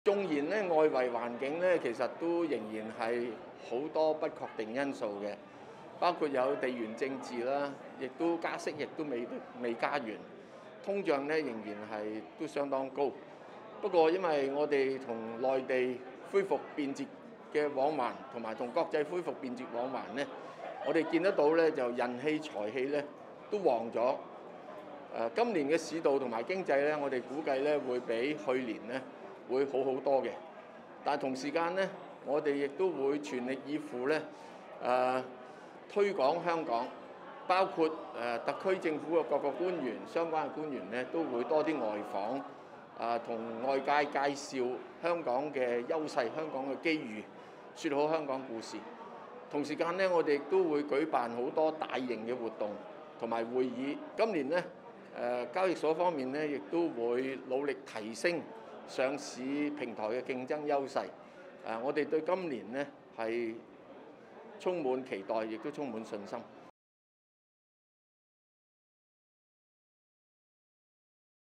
縱然咧外圍環境咧，其實都仍然係好多不確定因素嘅，包括有地緣政治啦，亦都加息，亦都未加完，通脹咧仍然係都相當高。不過因為我哋同內地恢復便捷嘅往還，同埋同國際恢復便捷往還咧，我哋見得到咧就人氣財氣咧都旺咗。今年嘅市道同埋經濟咧，我哋估計咧會比去年咧會好好多嘅，但係同時間咧，我哋亦都會全力以赴咧推廣香港，包括特區政府嘅各個官員、相關嘅官員咧，都會多啲外訪，同外界介紹香港嘅優勢、香港嘅機遇，説好香港故事。同時間咧，我哋亦都會舉辦好多大型嘅活動同埋會議。今年咧，交易所方面咧，亦都會努力提升上市平台嘅競爭優勢。我哋對今年咧係充滿期待，亦都充滿信心。